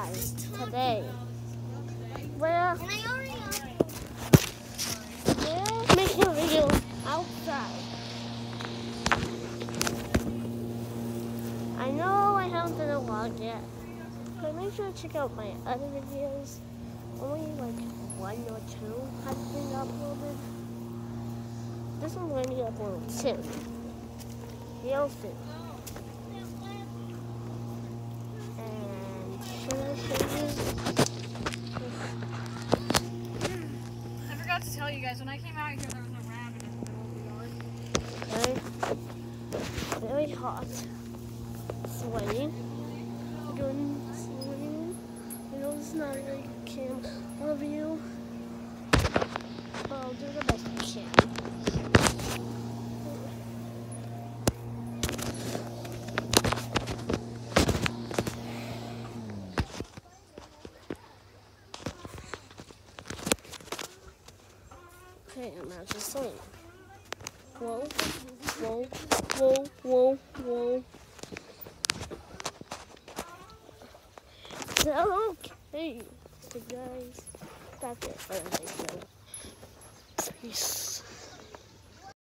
today. We're making a video outside. I know I haven't done a vlog yet, but make sure to check out my other videos. Only like one or two have been uploaded. This one's going to be uploaded soon. Real soon. And should I show you? I forgot to tell you guys, when I came out here, there was a rabbit in the middle of the yard. Okay. Very hot. Sweating. Doing swimming. I know it's not a very good camera view, but I'll do the best I can. Okay, I'm out to swim. Whoa, whoa, whoa, whoa, whoa. Okay, so guys, that's it for the video. Peace.